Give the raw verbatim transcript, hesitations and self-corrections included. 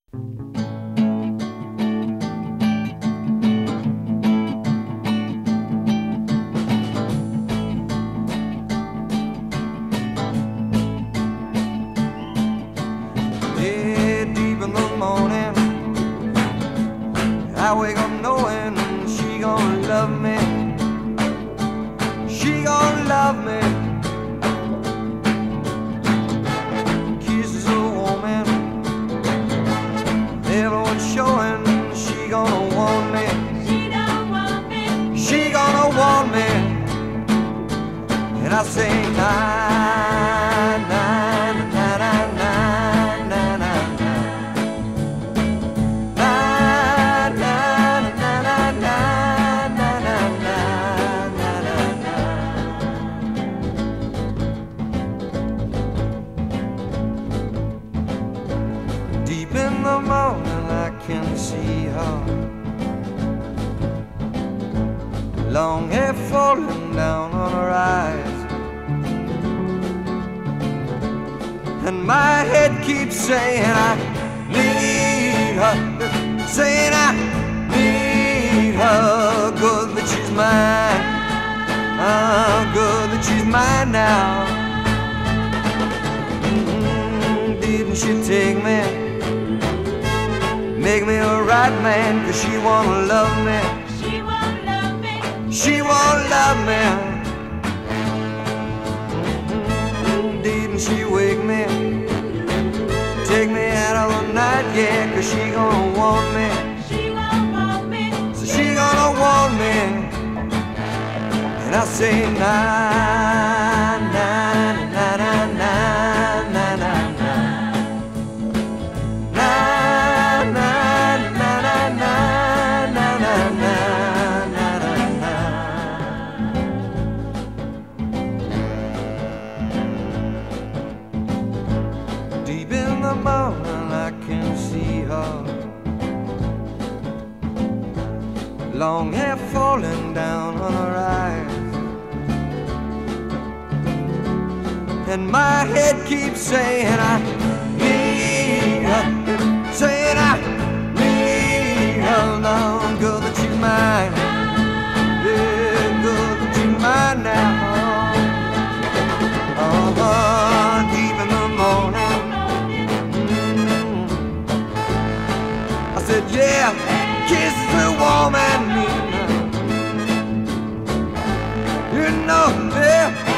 Yeah, deep in the morning, I wake up knowing she gonna love me. She gonna love me. Kisses are warming, everyone's showing she gonna want me. She don't want me. She gonna want me. And I say nine, nine, nine, nine, nine, nine, nine, nine, nine, nine, nine, nine, nine, nine. Deep in the morning I can see her, long hair falling down on her eyes, and my head keeps saying I need her, saying I need her. Good that she's mine, oh, good that she's mine now. Mm-hmm. Didn't she take me, make me a right man, 'cause she wanna love me. She won't love me. She won't love me. Mm-hmm. Didn't she wake me, take me out of the night, yeah, 'cause she gonna want me. She won't want me. So she gonna want me. And I say nine, nine, nine, nine, nine, nine, nine, nine, nine, nine, nine, nine, nine, nine, nine. Deep in the morning I can see her, long hair falling down on her eyes, and my head keeps saying I need her, saying I need her. Now good that she's mine, yeah, good that she's mine now. Oh, deep in the morning, mm-hmm. I said yeah, kisses are warm and mean, you know, yeah.